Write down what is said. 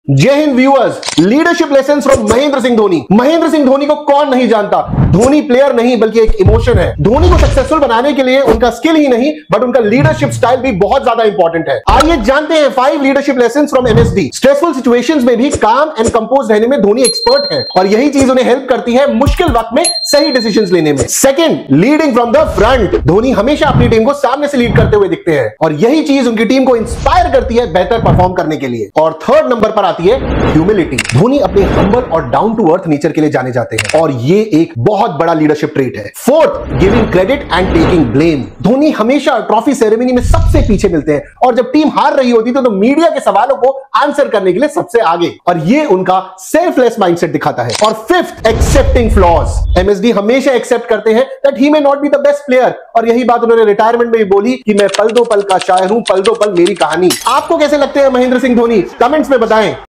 जय हिंद viewers, leadership lessons from Mahendra Singh Dhoni. Mahendra Singh Dhoni को कौन नहीं जानता। धोनी प्लेयर नहीं बल्कि एक इमोशन है। धोनी को सक्सेसफुल बनाने के लिए उनका स्किल ही नहीं बट उनका लीडरशिप स्टाइल भी बहुत ज्यादा इंपॉर्टेंट है। आइए जानते हैं 5 leadership lessons from MSD. Stressful situations में भी काम एंड कंपोज रहने में धोनी एक्सपर्ट है और यही चीज उन्हें हेल्प करती है मुश्किल वक्त में सही डिसीजंस लेने में। Second, leading from the front. Dhoni हमेशा अपनी टीम को सामने से लीड करते हुए दिखते हैं और यही चीज उनकी टीम को इंस्पायर करती है बेहतर परफॉर्म करने के लिए। और थर्ड नंबर पर आती है ह्यूमिलिटी। धोनी अपने हम्बल और डाउन टू अर्थ नेचर के लिए जाने जाते हैं और ये एक बहुत बड़ा लीडरशिप ट्रेट है। Fourth, giving credit and taking blame. Dhoni हमेशा ट्रॉफी सेरेमनी में सबसे पीछे मिलते हैं और जब टीम हार रही होती तो मीडिया के सवालों को आंसर करने के लिए सबसे आगे, और ये उनका सेल्फलेस माइंडसेट दिखाता है। और फिफ्थ, एक्सेप्टिंग फ्लॉज। एमएसडी हमेशा एक्सेप्ट करते हैं that he may not be the best player, और यही बात उन्होंने रिटायरमेंट में भी बोली कि मैं पल दो पल का शायर हूं, पल दो पल मेरी कहानी। आपको कैसे लगते हैं महेंद्र सिंह धोनी? कमेंट्स में बताएं।